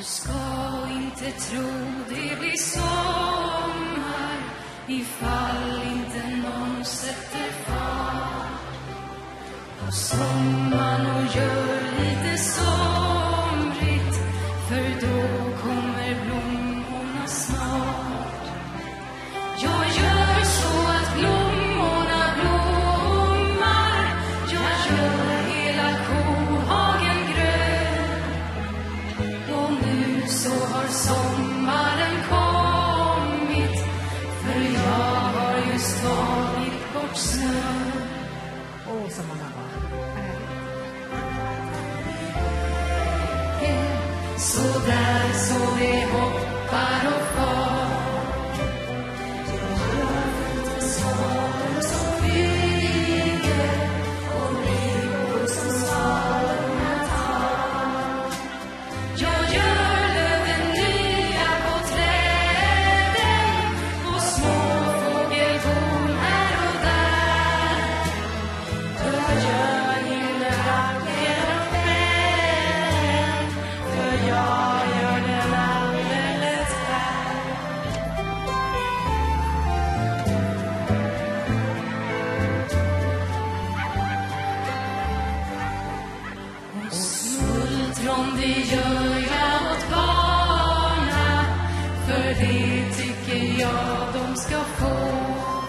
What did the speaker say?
ska inte tro det blir sommar ifall inte någon sätter fart på sommaren och gör lite somrigt, för då kommer blommorna snart. Jag gör så att blommorna blommar, jag gör hela kohagen grön. Och nu så har sommaren kommit, för jag har just tagit bort snö. Åh, som man har. Så där så vi hoppar och far. Svalor som flyger och ribbor som svalorna tar. Jag gör löven nya på träden och små fågeltorn här och där. Jag gör hela vackra världen, för jag gör den alldeles här. Och smultron det gör jag åt barna, för det tycker jag de ska få.